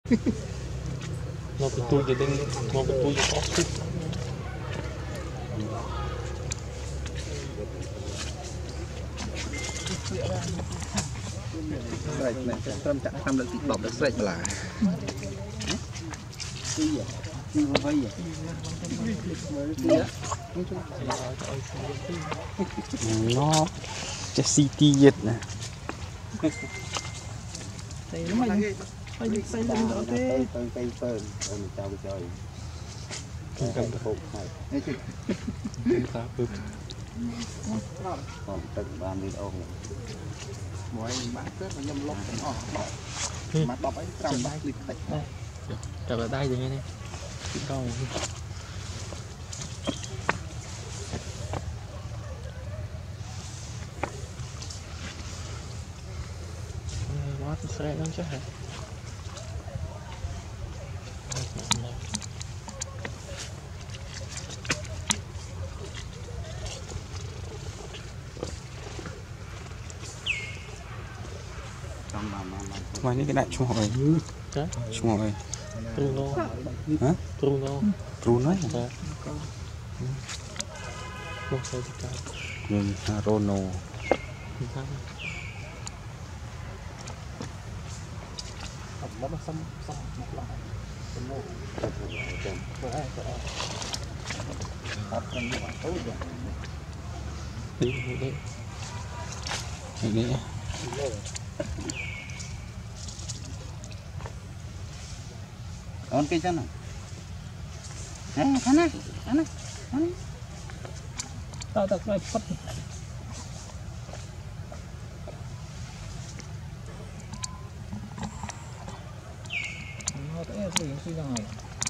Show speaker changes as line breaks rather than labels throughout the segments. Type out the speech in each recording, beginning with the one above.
nó bị tôi giờ đang nó bị tôi có chút
sạch này trăm chặng trăm được bọc được sạch là
nó city dịch nè
mỗi bạn kết là nhâm lốc mà bọc ấy trăm bát lịch tách
chào ở đây rồi nghe nè câu quá thì xe lắm chứ hả
ngoài những cái đại chung hỏi chung hỏi
Bruno
hả
Bruno
Bruno ấy
không sao thì cả
Rono
nó xăm xăm lại
đi
đi
con cái chân này anh này tao tập lại phát nó tới suy ra ngoài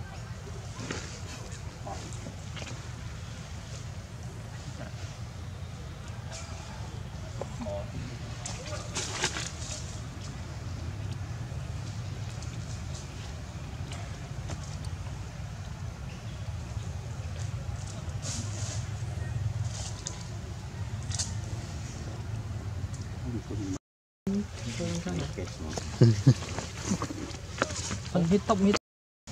con hít tóc hít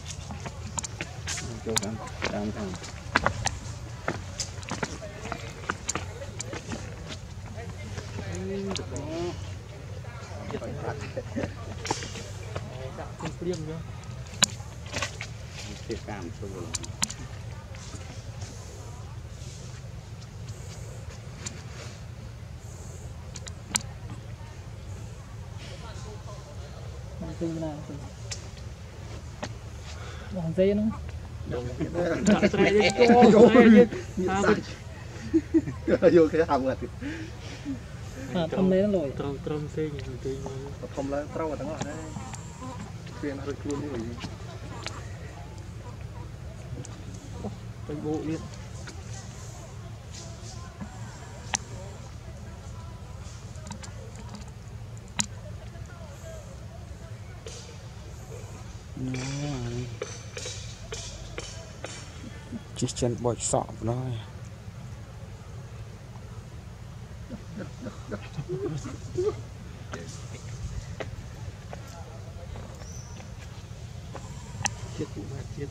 đang
liêm nữa
thiệt cảm rồi
từ nào bằng dây nó
vô cái hầm rồi
thâm lên rồi trông xe
thầm lên trâu ở đó đấy phiền hơi luôn như vậy
cái bộ liên
chỉ chân bọt sọ của nó
chết cũng phải chết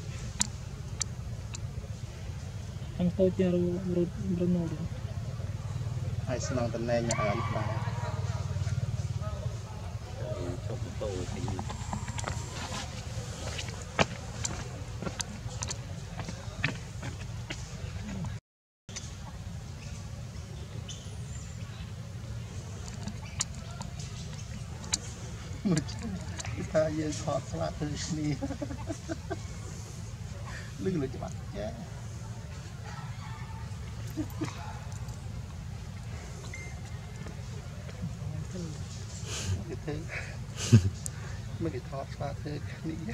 anh tôi chơi Bruno rồi
ai snow tận này nhà ở bài ta giờ thọt sạ từ này lưng lưỡi cho bạn nhé mấy cái thọt sạ từ này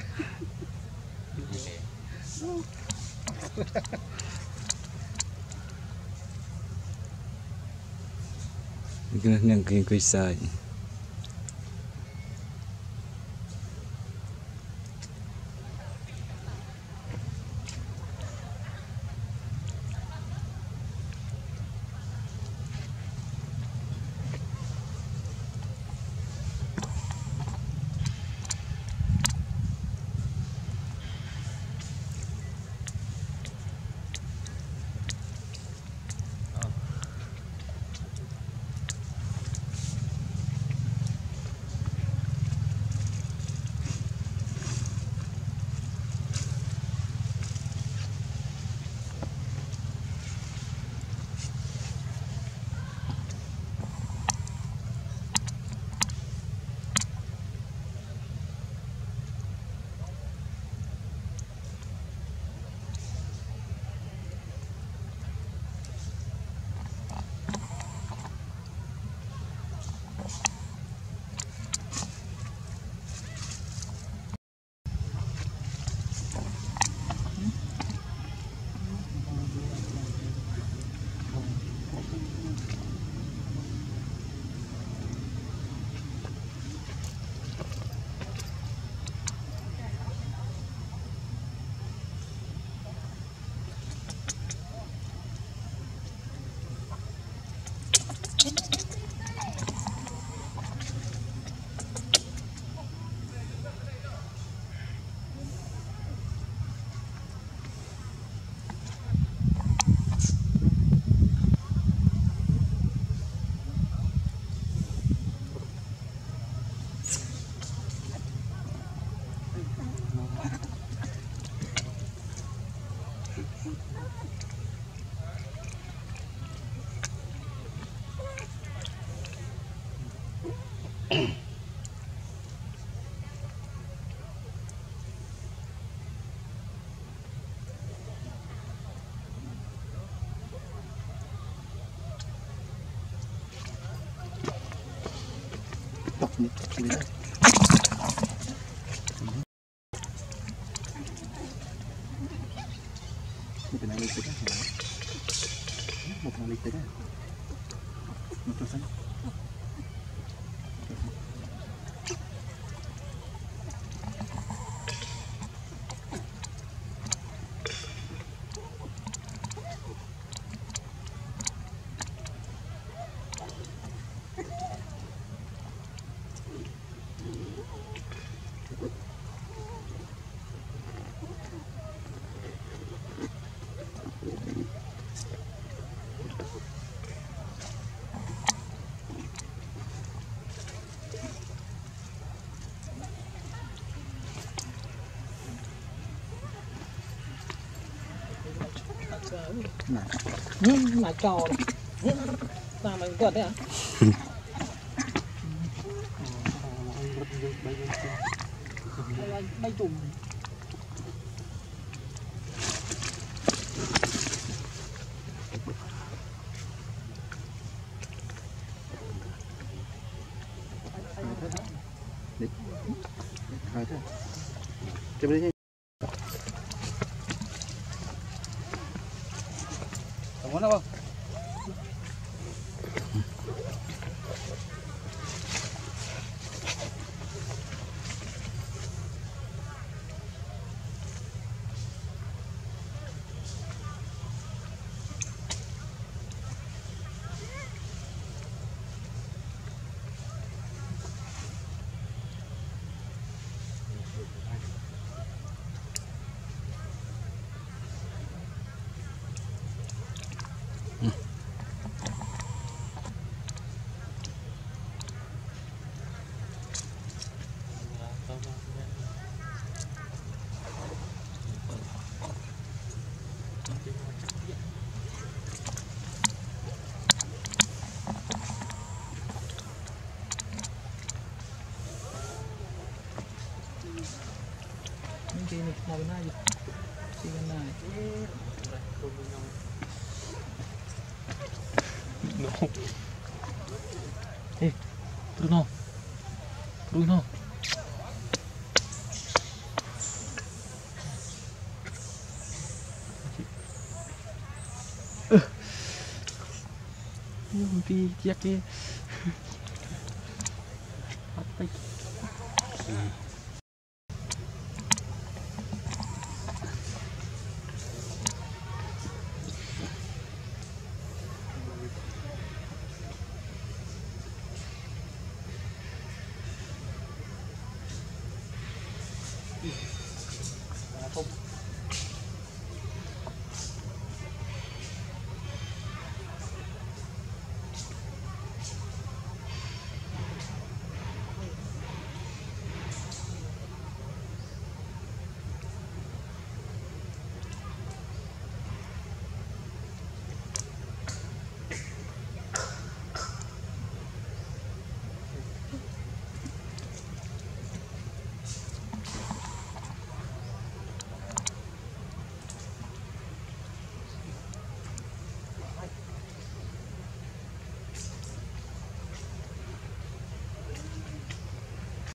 những cái sai
cái này lịch tích á, một thằng lịch tích á, một trò xanh.
Là trò làm mình quật đấy à? Bay trùng.
Hai thế. Chụp đi. Không đâu không?
Cái này nào bên này gì? Cái bên này. No. Ê, Bruno. Bruno. Nhưng vì chắc kia. Bắt tay. Không.